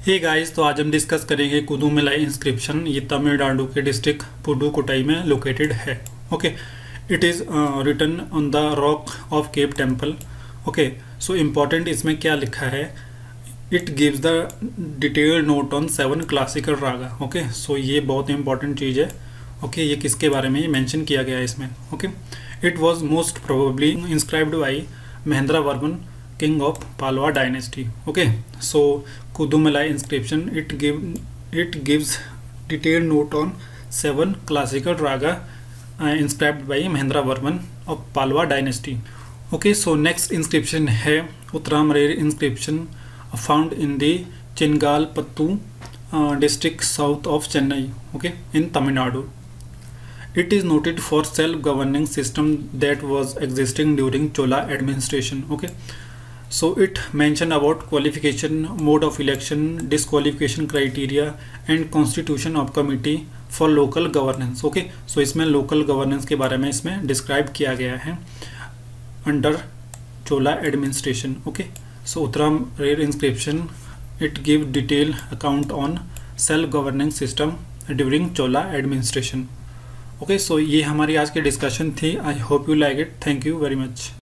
Hey guys, तो आज हम डिस्कस करेंगे कुदुमलाई इंस्क्रिप्शन। ये तमिलनाडु के डिस्ट्रिक्ट पुडुकोट्टई में लोकेटेड है। Okay, it is written on the rock of cave temple. Okay, so important इसमें क्या लिखा है, it gives the detailed note on 7 classical raga. Okay, so ये बहुत इंपॉर्टेंट चीज़ है। ओके, ये किसके बारे में मेंशन किया गया है इसमें। Okay, it was most probably inscribed by Mahendravarman, king of Palwa dynasty. Okay, so Kudumalai inscription, it gives detailed note on 7 classical raga inscribed by Mahendravarman of Palwa dynasty. Okay, so next inscription है Uttaramarere inscription found in the Chengalpattu district south of Chennai. Okay, in Tamil Nadu. It is noted for self-governing system that was existing during Chola administration. Okay, so it mentioned about qualification, mode of election, disqualification criteria and constitution of committee for local governance. Okay, so इसमें local governance के बारे में इसमें describe किया गया है under Chola administration. Okay, so Uttaramarere inscription, it give detailed account on self-governing system during Chola administration. Okay, so ये हमारी आज की डिस्कशन थी। I hope you like it. Thank you very much.